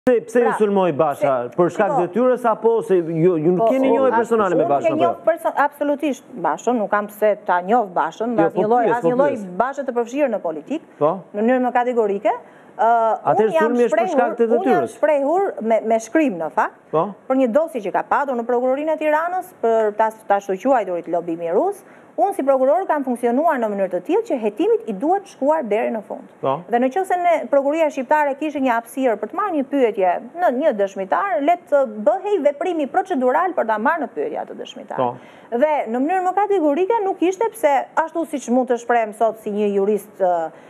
Pse insulmoi Basha? Për shkak detyrës apo se ju nuk keni njohje personale me Bashën? Unë e njoh absolutisht Bashën, nuk kam pse ta njoh Bashën, asnjë lloj Bashë të përfshirë në politikë, në mënyrë më kategorike. Atëherë sulmi është për shkak të detyrës. Unë jam shprehur me shkrim në fakt, për një dosje që ka patur në Prokurorinë e Tiranës për ta shoqëruarit lobimi rus. Unë si prokuror kam funksionuar në mënyrë të tillë që hetimit I duhet shkuar deri në fund. Dhe nëse Prokuroria shqiptare kishte një hapësirë për të marrë një pyetje në një dëshmitar, le të bëhej veprimi procedural për ta marrë në pyetje atë dëshmitar. Dhe në mënyrë më kategorike nuk ishte pse ashtu siç mund të shprehem sot si një jurist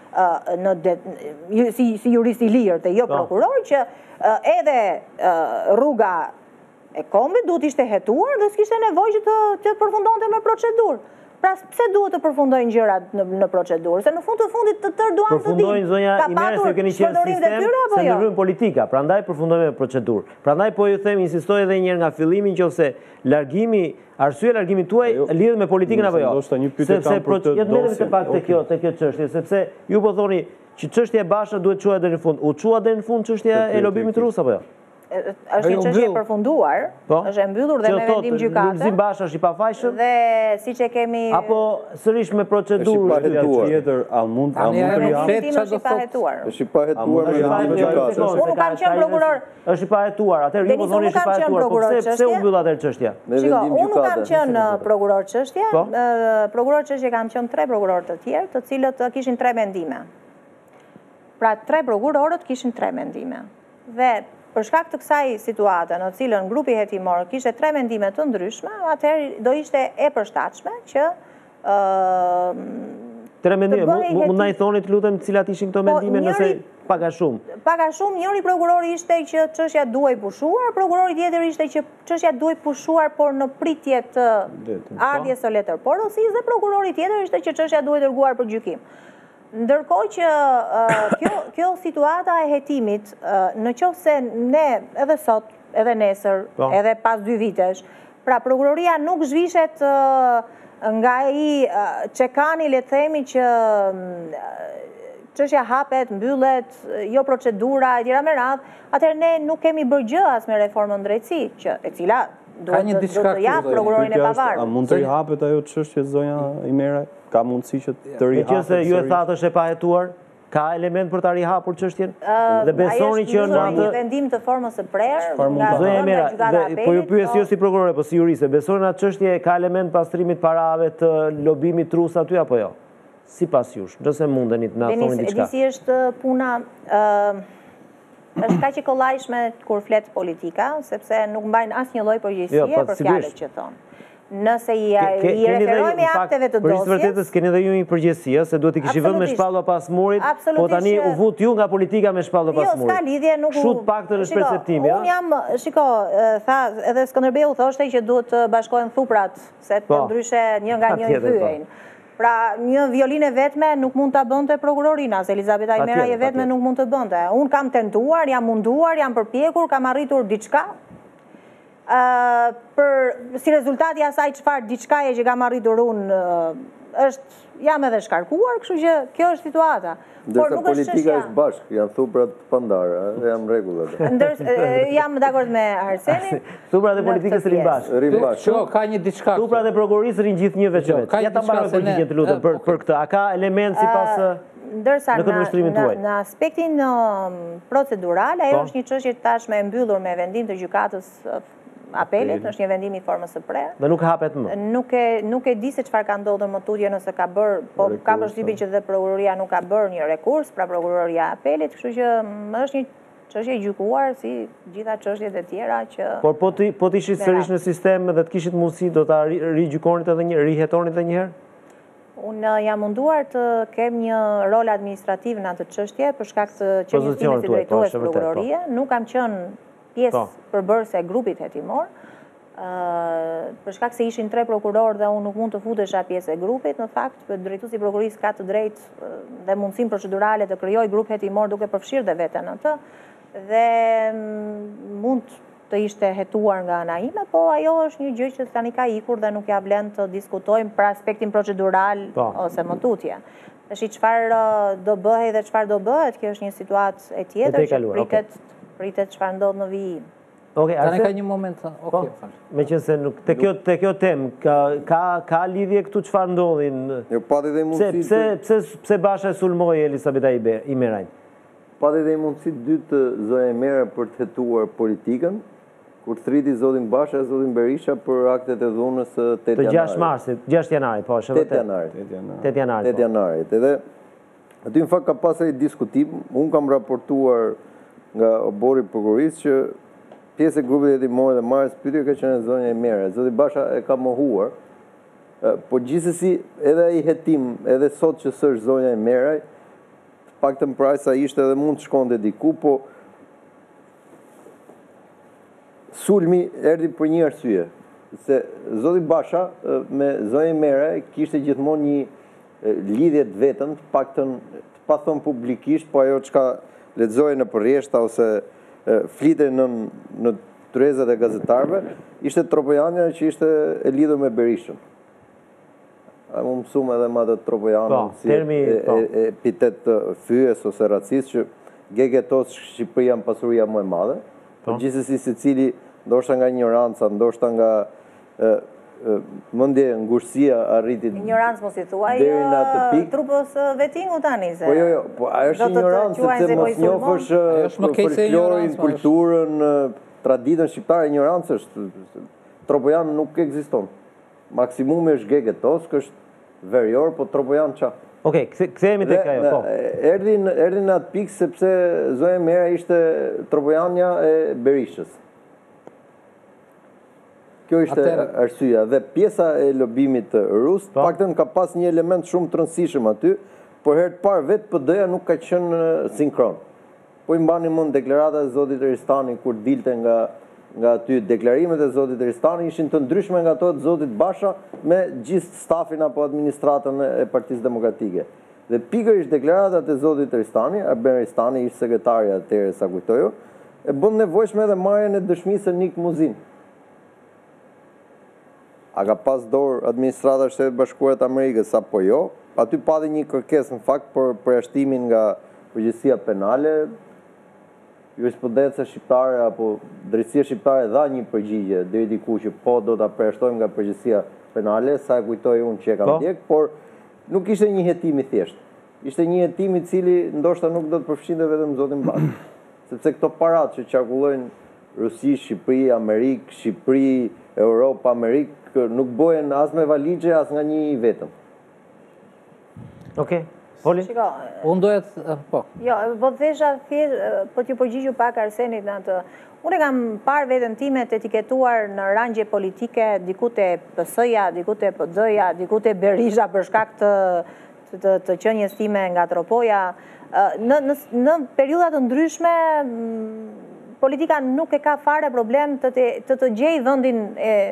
si jurist I lirë dhe jo prokuror, që edhe rruga e kombit duhet ishte hetuar dhe s'kishte nevojë që të përfundonte me procedurë. Pra, pse duhet të përfundojnë gjërat në procedurë? Se në fund të fundit të tërë duan të dinë. Përfundojnë zonja I merë se keni qenë sistem se ndërhyjnë politika, prandaj përfundojnë me procedurë. Prandaj po ju them, insistoj edhe një herë nga fillimi nëse arsye largimi tuaj lidhet me politikën apo jo. Sepse te kjo çështje, sepse ju po thoni që çështja e Basha duhet çuar deri në fund. U çua deri në fund çështja e lobimit rus apo jo? Është një çështje e përfunduar, është e mbyllur dhe me vendim gjykate. Lulzim Basha është I pafajshëm? Dhe siç e kemi apo sërish me procedurë tjetër, a mund të japë është I pahetuar. Është I pahetuar me vendim gjykate. Unë nuk kam qenë prokuror. Është I pahetuar. Atëherë ju po thoni është I pahetuar. Po pse u mbyll atë çështja? Shiko, unë nuk kam qenë prokuror çështje. Prokuror çështje kanë qenë 3 prokurorë të tjerë, të cilët kishin 3 mendime. Pra 3 prokurorët kishin 3 mendime. Dhe për shkak të kësaj situate në cilën grupi hetimor kishte 3 mendime të ndryshme, atëherë do ishte e përshtatshme që 3 mendime, mund na I thoni të lutem cilat ishin këto mendime nëse pak a shumë. Pak a shumë, njëri prokurori ishte që çështja duhej pushuar, prokurori tjetër ishte që çështja duhej pushuar por në pritje të ardhjes së letërporosisë dhe prokurori tjetër ishte që çështja duhej dërguar për gjykim. Ndërkohë që kjo situata e hetimit, në qoftë se ne edhe sot, edhe nesër, edhe pas 2 vitesh, pra prokuroria nuk zhvishet nga ai çekani, le të themi që çështja hapet, mbyllet, jo procedura e tjera me radhë, atëherë ne nuk kemi bërë gjë as me reformën drejtësi, e cila duhet të japë prokurorin e pavarur. A mund të rihapet ajo çështje zonja Imera? Ka mundësi që të rihapet? Meqense ju e thatë është e pahetuar, ka element për ta rihapur çështjen? Dhe besoni që në një vendim të formës së prerë nga zonja Imera, po ju pyes jo si prokurore, po si juriste, besoni atë çështje ka element pastrimit parave të lobimit rus aty apo jo? Sipas jush, nëse mundeni të na thoni diçka. Disi është puna është kaq e kollajshme kur flet politika, sepse nuk mbajnë asnjë lloj përgjegjësie për fjalët që thonë. Nëse I referojmë akteve të dosjes. Për vërtetës keni edhe ju një përgjegjësi, se duhet I kishit vënë me shpallë pas murit, po tani u vut ju nga politika me shpallë pas murit. Jo, s'ka lidhje, nuk u. Shut paktën është perceptimi, Unë jam, shiko, tha edhe Skënderbeu thoshte që duhet të bashkohen thuprat, se ndryshe një nga një hyjnë. Pra, një violinë vetme nuk mund ta bënte prokurorina, se Elizabeta Imera je vetme nuk mund të bënte. Unë kam tentuar, jam munduar, jam përpjekur, kam arritur diçka. Si rezultati asaj çfarë diçkaje që kam arritur unë jam edhe shkarkuar, kështu që kjo është situata. Ndërsa politika është bashkë, janë thuprat pandare, jam rregullat. Jam dakord me Arsenin. Thuprat e politikës rrin bashkë. Shiko, ka një diçka. Thuprat e prokurorisë rrin gjithë një veçvet. Ja ta mbaroj politikën të lutem për këtë. A ka element sipas ndërsa në aspektin procedural, ajo është një çështje tashmë e mbyllur me vendim të gjykatës apelit, është një vendim I formës së prerë. Dhe nuk hapet më. Nuk e di se çfarë ka ndodhur më tutje nëse ka bërë, po ka përshtypjen që dhe prokuroria nuk ka bërë një rekurs, pra prokuroria apelit, kështu që është një çështje e gjykuar si gjitha çështjet e tjera që. Por po të ishit sërish në sistem dhe të kishit mundësi do ta rigjykonit edhe një rihetonit edhe një herë? Unë jam munduar të kem një rol administrativ në atë çështje për shkak të qeniesimit të drejtues prokurorie, nuk kam qenë pjesë përbërëse e grupit hetimor, për shkak se ishin 3 prokurorë dhe unë nuk mund të futesha pjesë e grupit, në fakt, drejtuesi I prokurorisë ka të drejtë dhe mundësinë procedurale të krijojë grup hetimor duke përfshirë dhe veten në të, dhe mund të ishte hetuar nga ana ime, po ajo është një gjë që tani ka ikur dhe nuk ja vlen të diskutojmë për aspektin procedural ose më tutje. Tash çfarë do bëhej dhe çfarë do bëhet, kjo është një situatë e tjetër që pritet Pritet çfarë ndodh në vijim. Tani ka një moment. Me qenë se nuk te kjo temë, ka lidhje këtu çfarë ndodhin? Jo, pati dhe mundësi. Pse Basha e sulmoi Elisabeta Imerajn? Pati dhe mundësi dytë zoja Imera për të hetuar politikën, kur thriti zotin Basha e zotin Berisha për aktet e dhunës 8 janarit. Të 6 marsit, 6 janarit, po, është vërtet. 8 janarit. Edhe aty në fakt ka pasur diskutim, unë kam raportuar nga obori prokurorisë që pjesë e grupit hetimor dhe marrës pyetje ka qenë zonja Imera. Zoti Basha e ka mohuar, po gjithsesi edhe ai hetim, edhe sot që s'është zonja Imera, paktën pra sa ishte edhe mund të shkonte diku, po sulmi erdhi për një arsye, se zoti Basha me zonjën Imera kishte gjithmonë një lidhje të vetëm, të paktën të pa thënë publikisht, po ajo çka lexoi në rrjeshta ose flite në tryezat e gazetarëve, ishte Tropojania që ishte e lidhur me Berishën. A më mësuam edhe më atë Tropojanën si epitet fyes ose racist që gegetos Shqipëria në pasuria më e madhe, por gjithsesi secili ndoshta nga ignoranca, ndoshta nga mendje ngushësia arriti ignorancë mos I thuaj trupës vetingu tani se. Po jo, po ajo është ignorancë sepse mos njohësh folklorin, kulturën, traditën shqiptare, ignorancë është. Tropojan nuk ekziston. Maksimumi është Gegetosk, është verior, po Tropojan qa. Okej, kthehemi tek ajo, po. Erdhi në atë pikë sepse zonja Imera ishte Tropojania e Berishës. Kjo ishte arsyeja dhe pjesa e lobimit rus, paktën ka pas një element shumë të rëndësishëm aty, por herë të parë vetë PD-ja nuk ka qenë sinkron. Po I mbani mend deklaratat e zotit Eristani kur dilte nga aty deklarimet e zotit Eristani ishin të ndryshme nga ato të zotit Basha me gjithë stafin apo administratën e Partisë Demokratike. Dhe pikërisht deklaratat e zotit Eristani, Arben Eristani ishte sekretari atëherë sa kujtoju, e bën nevojshme edhe marrjen e dëshmisë Nik Muzin. A ka pas dorë administrata e Shtetit Bashkuar të Amerikës apo jo? Aty pati një kërkesë në fakt për përjashtimin nga përgjegjësia penale. Jurisprudenca shqiptare apo drejtësia shqiptare dha një përgjigje deri diku që po do ta përjashtojmë nga përgjegjësia penale, sa e kujtoj unë që e kam ndjek, por nuk ishte një hetim I thjeshtë. Ishte një hetim I cili ndoshta nuk do të përfshinte vetëm zotin Basha. Sepse këto parat që qarkullojnë Rusi, Shqipëri, Amerikë, Shqipëri, Europë, Amerikë, nuk bojen as me valigje, as nga një I vetëm. Okej, Poli? Unë dojet, po. Jo, po thesha thjesht për t'ju përgjigju pak Arsenit në atë. Unë kam parë veten time të etiketuar në rangje politike, diku te PS-ja, diku te PD-ja, diku te Berisha për shkak të qenies time nga Tropoja. Në periudha të ndryshme politika nuk e ka fare problem të gjej vendin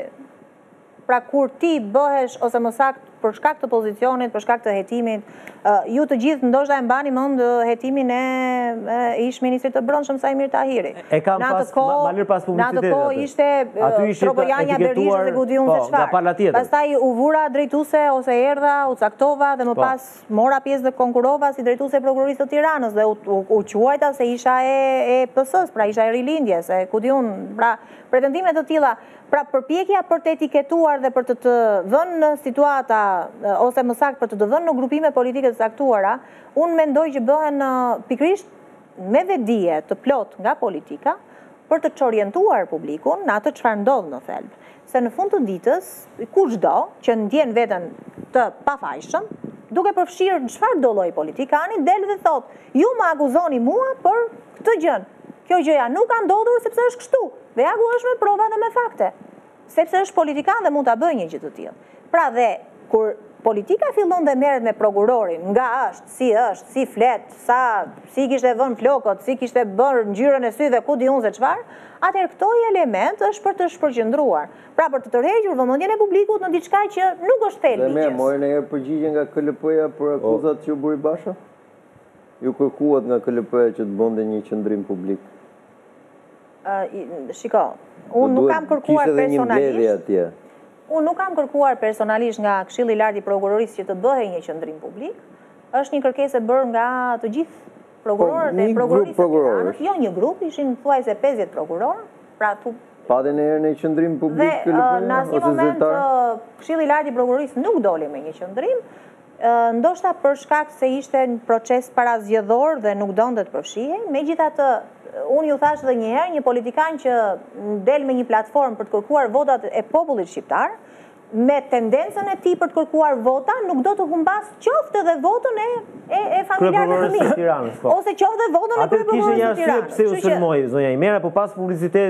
pra kur ti bëhesh ose më saktë për shkak të pozicionit, për shkak të hetimit, ju të gjithë ndoshta e mbani mend hetimin e ish ministrit të brendshëm Sajmir Tahiri. E kam pas malir pas publicitetit. Në atë kohë ishte Tropojania Berisha dhe ku diun se çfarë. Pastaj u vura drejtuese ose erdha, u caktova dhe më pas mora pjesë dhe konkurova si drejtuese e prokurorisë të Tiranës dhe u quajta se isha e PS-s, pra isha e rilindjes, e ku diun, pra pretendime të tilla. Pra përpjekja për të etiketuar dhe për të vënë në situata, ose më saktë për të vënë në grupime politike të saktuara, unë mendoj që bëhen pikrisht me vedije të plot nga politika për të çorientuar publikun në atë çfarë ndodh në thelb. Se në fund të ditës, kushdo që ndjen veten të pafajshëm, duke përfshirë në çfarë do lloj politikani, del dhe thot, ju më akuzoni mua për këtë gjë. Kjo gjëja nuk ka ndodhur sepse është kështu. Dhe agu është me prova dhe me fakte. Sepse është politikan dhe mund ta bëjë një gjë të tillë. Pra dhe kur politika fillon dhe merret me prokurorin, nga është, si flet, si kishte vënë flokët, si kishte bërë ngjyrën e syve, ku diun se çfarë, atëherë këto element është për të shpërqendruar. Pra për të tërhequr vëmendjen e publikut në diçka që nuk është thelbi. Dhe morën një përgjigje nga KLP-ja për akuzat që u bëri Basha? Ju kërkuat nga KLP-ja që të bënte një qendrim publik? Shiko, unë nuk kam kërkuar personalisht. Unë nuk kam kërkuar personalisht nga Këshilli I Lartë I Prokurorisë që të bëhej një qendrim publik. Është një kërkesë e bërë nga të gjithë prokurorët e prokurorisë të Tiranës, jo një grup, ishin thuajse 50 prokurorë, pra Paden e në qëndrim publik dhe në asnjë moment Këshilli i Lartë i Prokurorisë nuk doli me një qëndrim, ndoshta për shkak se ishte një proces parazgjedhor dhe nuk donte të përfshihej. Megjithatë, unë ju thash edhe një herë, një politikan që del me një platformë për të kërkuar votat e popullit shqiptar, me tendencën e tij për të kërkuar vota, nuk do të humbas qoftë edhe votën e familjarëve të Tiranës, po. Ose qoftë edhe votën e kryeprokurorisë të Tiranës. Pse u sulmoi zonja Imera, po pas publicitet